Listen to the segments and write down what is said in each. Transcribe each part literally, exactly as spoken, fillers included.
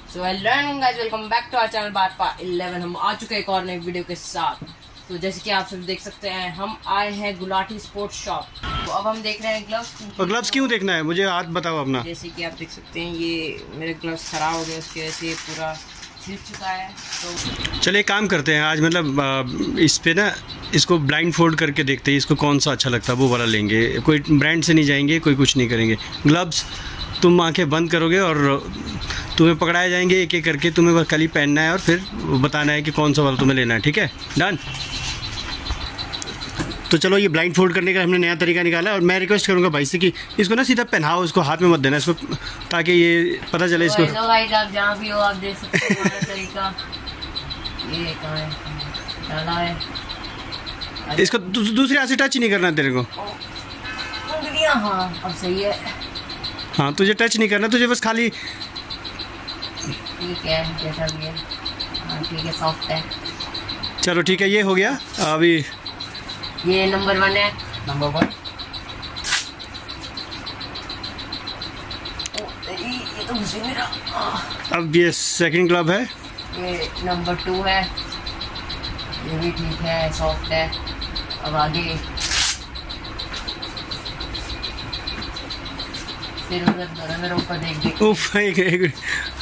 So hello and guys, welcome back to our channel बारपा eleven. हम आ चुके हैं एक और नई वीडियो के साथ। तो जैसे कि आप सब देख सकते हैं, हम आए हैं गुलाटी स्पोर्ट्स शॉप। तो अब हम देख रहे हैं ग्लव्स। और ग्लव्स क्यों देखना है मुझे, हाथ बताओ अपना। जैसे कि आप देख सकते हैं, ये मेरे ग्लव्स खराब हो गए, उसकी वजह से ये पूरा छिल चुका है। तो चलिए काम करते हैं आज, मतलब इस पे ना इसको ब्लाइंड फोल्ड करके देखते हैं इसको कौन सा अच्छा लगता है, वो वाला लेंगे। कोई ब्रांड से नहीं जाएंगे, कोई कुछ नहीं करेंगे। ग्लव्स तुम आंखें बंद करोगे और तुम्हें पकड़ाए जाएंगे एक एक करके, तुम्हें बस खाली पहनना है और फिर बताना है कि कौन सा वाला तुम्हें लेना है। ठीक है, डन। तो चलो, ये ब्लाइंड फोल्ड करने का हमने नया तरीका निकाला और मैं रिक्वेस्ट करूंगा भाई से कि इसको ना सीधा पहनाओ, इसको हाथ में मत देना इसको, ताकि ये पता चले इसको। तो गाइस, आप जहाँ भी हो आप देख सकते हैं हमारा तरीका। ये कहाँ है? डाला है। इसको दू, दूसरे हाथ से टच नहीं करना तेरे को। हाँ, अब सही है। हाँ, तुझे टच नहीं करना, तुझे बस खाली। ठीक है, जैसा भी है। हाँ ठीक है, सॉफ्ट है। चलो ठीक है, ये हो गया। अभी ये नंबर वन है। Number one. ये तो मुझे मेरा। अब ये सेकंड ग्लव है। ये नंबर टू है। ये भी ठीक है, सॉफ्ट है। अब आगे फिर उधर मेरे ऊपर देख देख। उफ, एक एक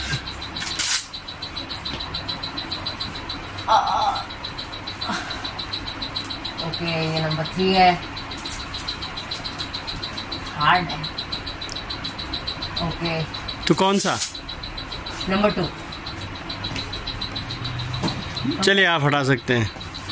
ओके, ये नंबर थ्री है। हार्ड है। ओके, तो कौन सा? Number two. चलिए, आप हटा सकते हैं।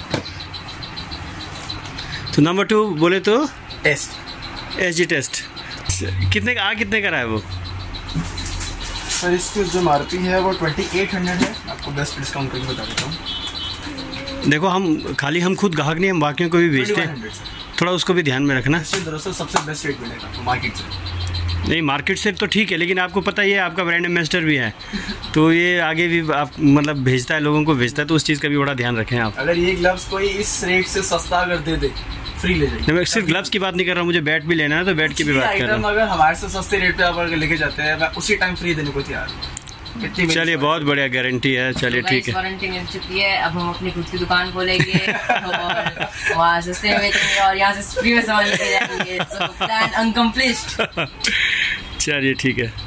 तो नंबर टू बोले तो टेस्ट एस जी टेस्ट। कितने का आ कितने का रहा है वो? सर इसकी जो एम आर पी है वो ट्वेंटी एट हंड्रेड है। आपको बेस्ट डिस्काउंट करके बता देता हूँ। देखो, हम खाली हम खुद ग्राहक नहीं, हम बाकियों को भी बेचते हैं, थोड़ा उसको भी ध्यान में रखना। दरअसल सबसे बेस्ट रेट मिलेगा आपको मार्केट से। नहीं, मार्केट से तो ठीक है, लेकिन आपको पता ही है आपका ब्रांड एम्बेसडर भी है, तो ये आगे भी आप मतलब भेजता है, लोगों को भेजता है, तो उस चीज़ का भी बड़ा ध्यान रखें आप। अगर ये ग्लव्स कोई इस रेट से सस्ता अगर दे दे, फ्री ले जाइए। मैं सिर्फ ग्लव्स की बात नहीं कर रहा हूँ, मुझे बैट भी लेना है, तो बैट की भी बात कर रहा हूँ। अगर हमारे से सस्ते रेट पे आप अगर लेके जाते हैं, मैं उसी टाइम फ्री देने को तैयार हूँ। चलिए, बहुत बढ़िया गारंटी है। चलिए ठीक है, वारंटी मिल चुकी है। अब हम अपनी खुद की दुकान खोलेंगे और वहाँ सस्ते में बेचेंगे और यहाँ से फ्री में सामान लेके जाएंगे। So plan incomplete. चलिए ठीक है।